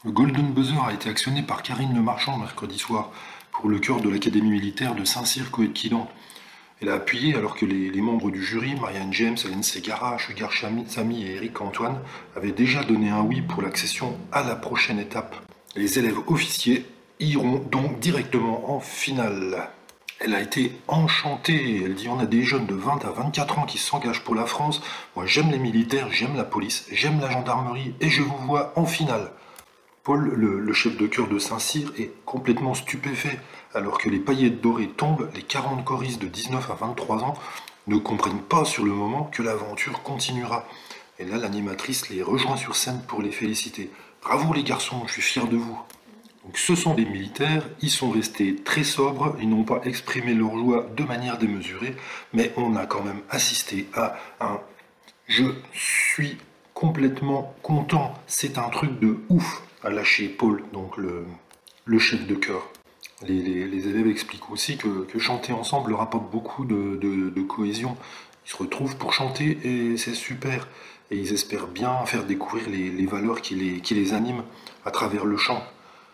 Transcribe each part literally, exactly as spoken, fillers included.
Le Golden Buzzer a été actionné par Karine Le Marchand mercredi soir pour le chœur de l'Académie militaire de Saint-Cyr-Coëtquidan. Elle a appuyé alors que les, les membres du jury, Marianne James, Hélène Ségara, Sugar Samy et Eric Antoine, avaient déjà donné un oui pour l'accession à la prochaine étape. Les élèves officiers iront donc directement en finale. Elle a été enchantée. Elle dit on a des jeunes de vingt à vingt-quatre ans qui s'engagent pour la France. Moi j'aime les militaires, j'aime la police, j'aime la gendarmerie et je vous vois en finale. Paul, le, le chef de chœur de Saint-Cyr, est complètement stupéfait. Alors que les paillettes dorées tombent, les quarante choristes de dix-neuf à vingt-trois ans ne comprennent pas sur le moment que l'aventure continuera. Et là, l'animatrice les rejoint sur scène pour les féliciter. Bravo les garçons, je suis fier de vous. Donc, ce sont des militaires, ils sont restés très sobres, ils n'ont pas exprimé leur joie de manière démesurée, mais on a quand même assisté à un « je suis complètement content, c'est un truc de ouf » a lâché Paul, donc le, le chef de chœur. Les, les, les élèves expliquent aussi que, que chanter ensemble leur apporte beaucoup de, de, de cohésion. Ils se retrouvent pour chanter et c'est super. Et ils espèrent bien faire découvrir les, les valeurs qui les, qui les animent à travers le chant.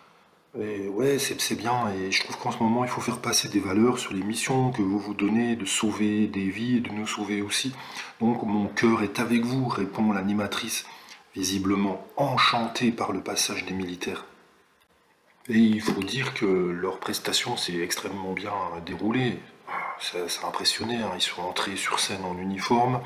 Et ouais, c'est bien. Et je trouve qu'en ce moment, il faut faire passer des valeurs sur les missions que vous vous donnez, de sauver des vies et de nous sauver aussi. Donc mon cœur est avec vous, répond l'animatrice, visiblement enchantée par le passage des militaires. Et il faut dire que leur prestation s'est extrêmement bien déroulée. Ça, ça a impressionné, hein. Ils sont entrés sur scène en uniforme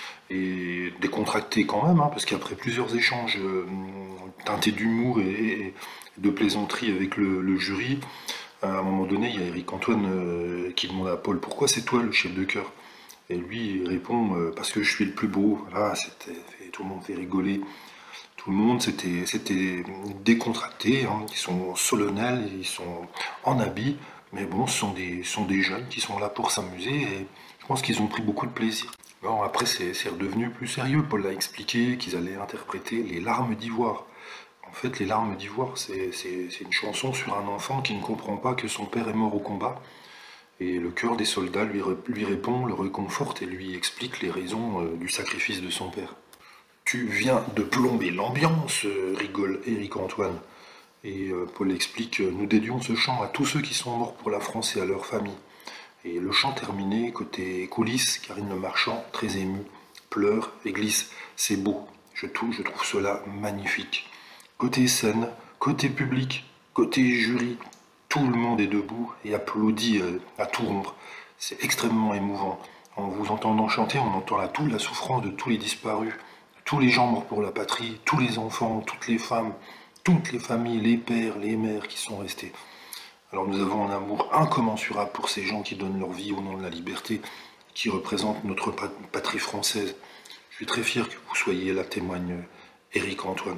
et décontractés quand même, hein, parce qu'après plusieurs échanges euh, teintés d'humour et, et de plaisanterie avec le, le jury, à un moment donné, il y a Eric Antoine euh, qui demande à Paul pourquoi c'est toi le chef de chœur. Et lui il répond euh, parce que je suis le plus beau. Voilà, c'était, tout le monde fait rigoler. Tout le monde, c'était c'était décontracté, hein. Ils sont solennels, ils sont en habit, mais bon, ce sont des, ce sont des jeunes qui sont là pour s'amuser et je pense qu'ils ont pris beaucoup de plaisir. Bon, après, c'est redevenu plus sérieux. Paul l'a expliqué qu'ils allaient interpréter Les larmes d'ivoire. En fait, Les larmes d'ivoire, c'est une chanson sur un enfant qui ne comprend pas que son père est mort au combat. Et le cœur des soldats lui, lui répond, le réconforte et lui explique les raisons euh, du sacrifice de son père. Tu viens de plomber l'ambiance, rigole Éric Antoine. Et euh, Paul explique, nous dédions ce chant à tous ceux qui sont morts pour la France et à leur famille. Et le chant terminé, côté coulisses, Karine Le Marchand, très émue, pleure et glisse. C'est beau, je trouve, je trouve cela magnifique. Côté scène, côté public, côté jury, tout le monde est debout et applaudit euh, à tout rompre. C'est extrêmement émouvant. En vous entendant chanter, on entend là toute la souffrance de tous les disparus, tous les gens morts pour la patrie, tous les enfants, toutes les femmes, toutes les familles, les pères, les mères qui sont restés. Alors nous avons un amour incommensurable pour ces gens qui donnent leur vie au nom de la liberté, qui représentent notre patrie française. Je suis très fier que vous soyez là, témoigne Éric Antoine.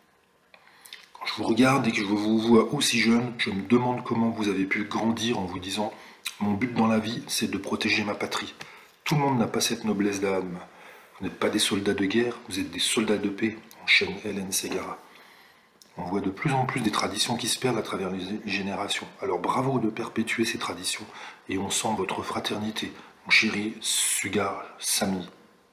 Quand je vous regarde et que je vous vois aussi jeune, je me demande comment vous avez pu grandir en vous disant « Mon but dans la vie, c'est de protéger ma patrie ». Tout le monde n'a pas cette noblesse d'âme. Vous n'êtes pas des soldats de guerre, vous êtes des soldats de paix, enchaîne Hélène Ségara. On voit de plus en plus des traditions qui se perdent à travers les générations. Alors bravo de perpétuer ces traditions et on sent votre fraternité, mon chéri Sugar Samy.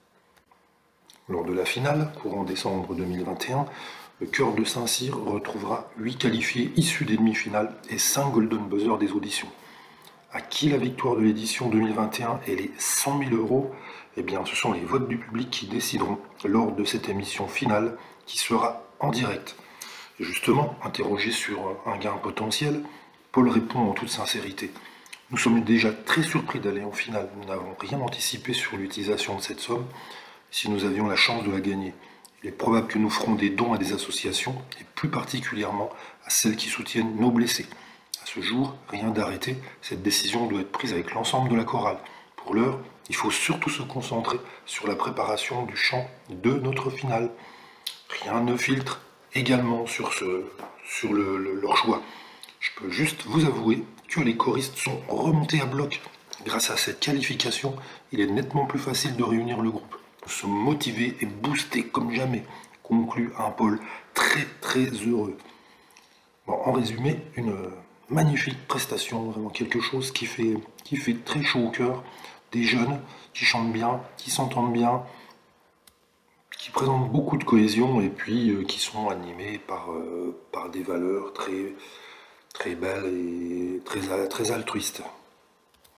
Lors de la finale, courant décembre deux mille vingt et un, le chœur de Saint-Cyr retrouvera huit qualifiés issus des demi-finales et cinq Golden Buzzer des auditions. À qui la victoire de l'édition deux mille vingt et un et les cent mille euros? Eh bien, ce sont les votes du public qui décideront lors de cette émission finale qui sera en direct. Et justement, interrogé sur un gain potentiel, Paul répond en toute sincérité. Nous sommes déjà très surpris d'aller en finale. Nous n'avons rien anticipé sur l'utilisation de cette somme si nous avions la chance de la gagner. Il est probable que nous ferons des dons à des associations et plus particulièrement à celles qui soutiennent nos blessés. À ce jour, rien d'arrêté, cette décision doit être prise avec l'ensemble de la chorale. Pour l'heure, il faut surtout se concentrer sur la préparation du chant de notre finale. Rien ne filtre également sur, ce, sur le, le, leur choix. Je peux juste vous avouer que les choristes sont remontés à bloc. Grâce à cette qualification, il est nettement plus facile de réunir le groupe. Nous sommes motivés et boostés comme jamais, conclut un Paul très très heureux. Bon, en résumé, une magnifique prestation, vraiment quelque chose qui fait, qui fait très chaud au cœur. Des jeunes qui chantent bien, qui s'entendent bien, qui présentent beaucoup de cohésion et puis euh, qui sont animés par, euh, par des valeurs très, très belles et très, très altruistes.